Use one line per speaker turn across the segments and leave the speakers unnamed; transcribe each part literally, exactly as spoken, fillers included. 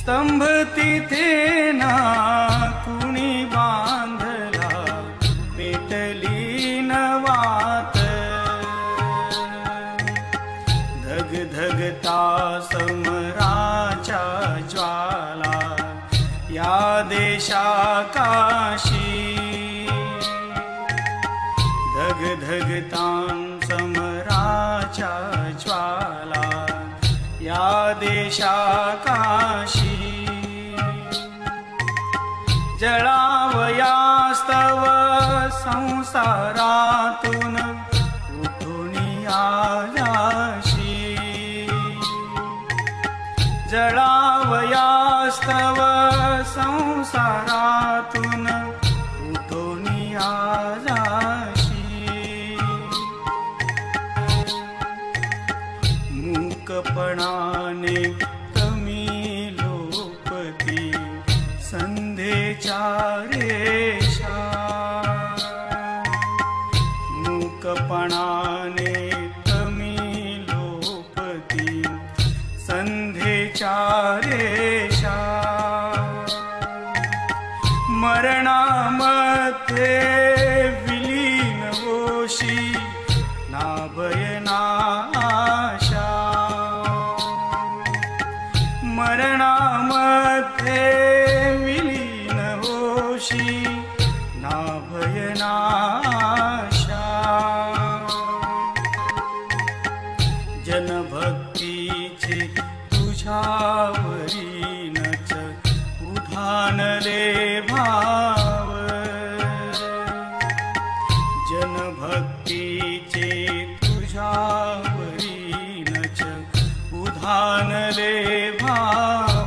स्तंभ तिथे ना कुणी बांधला, पेटली नवात धग धगता समराच्या ज्वाला या देशाकाशी। धग धगतां समराच्या ज्वाला या देशाकाशी। जळावयास्तव संसारातून उठून आल्याशी। जळावयास्तव संसारातून उठून आल्याशी। मूकपणाने कमी लोपती संध्येच्या रेषा। मूकपणाने कमी लोपती संध्येच्या रेषा। मरणामध्ये विलीन होशी ना भय ना आशा। मरणामध्ये विलीन होशी ना भय ना आशा। जनभक्तीचे तुझ्यावरीनच उधाणले भाव। जनभक्तीचे तुझ्यावरीनच उधाणले भाव।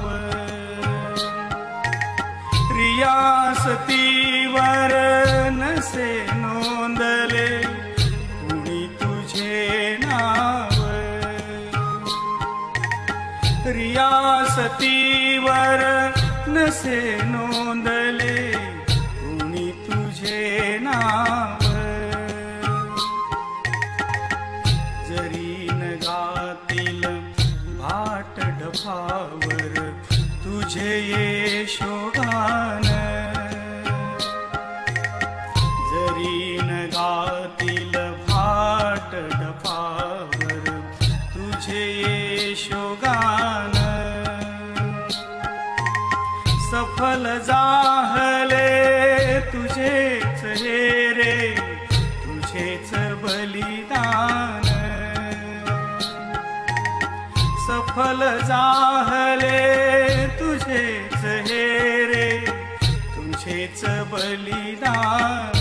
रियासतीवर नसे नोंदले कुणी तुझे नाव। रियासतीवर नसे नोंदले कुणी तुझे नाव। जरी नगातील भाट ढफावर तुझे यशोगान। जरी नगातील भाट ढफावर तुझे यशोगान। सफल जाहले तुझेच हे रे, तुझेच बलिदान। सफल जाहले तुझेच हे रे, तुझेच बलिदान।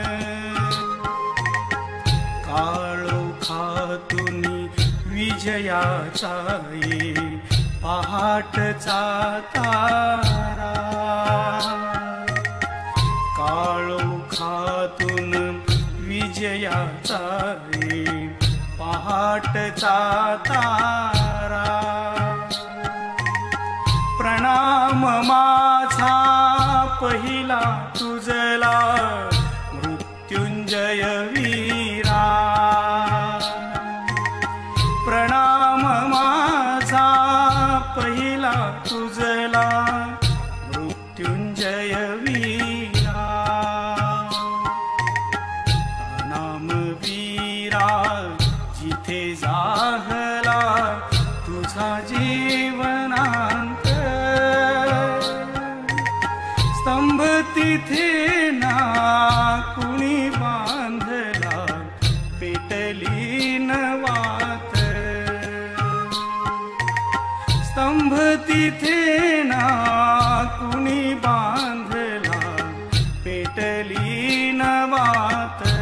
काळोखातून विजयाचा ये पहाटचा तारा। काळोखातून विजयाचा ये पहाटचा तारा। प्रणाम माझा पहिला तुझला मृत्युंजय वीरा। प्रणाम माझा पहिला तुझला मृत्युंजय वीरा। नाम वीरा जिथे जाहला तुझा जीवनांत। स्तंभ तिथे ना कुणी बांधला, पेटली नवात। स्तंभ तिथे ना कुणी बांधला, पेटली नवात।